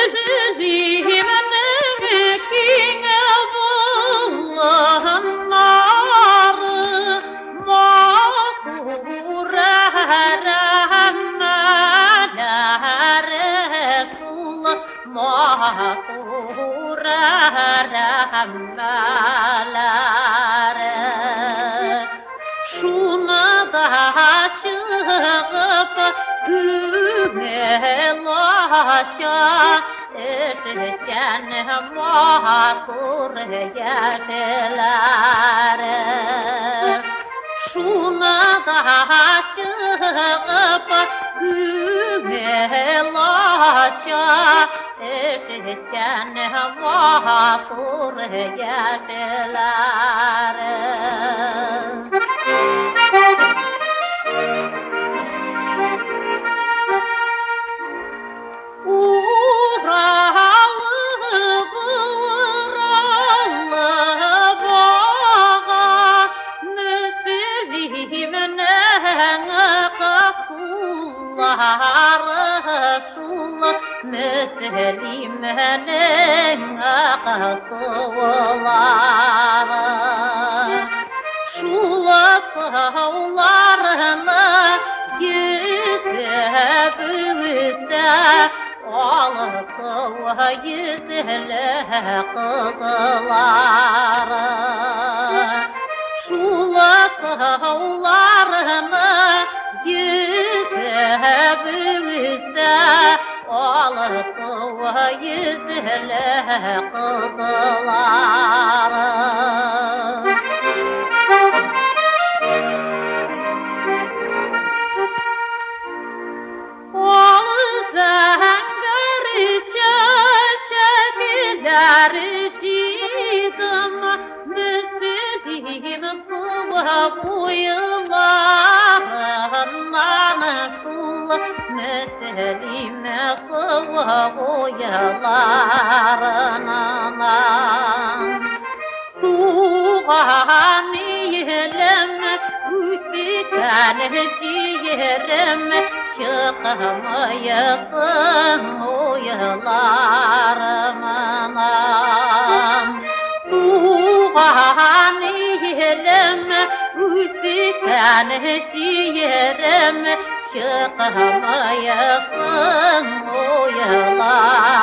Şuna da aşıkıp günelaşa erken mahkur yaşlar. Şuna da aşıkıp günelaşa erken mahkur yaşlar. Müslimenin akılları şulaklarını yüzübüse alıkıva yüzüle kızları şulaklarını yüzübüse alıkıva yüzüle kızları. Olsan görüşe şekiller şidim Müslüm sıva buyularından şul Müslüm sıva buyularından Tuğan ilim üstüten şiirim çıkmayasın uyularımdan Tuğan ilim üstüten şiirim çıkmayasın uyularımdan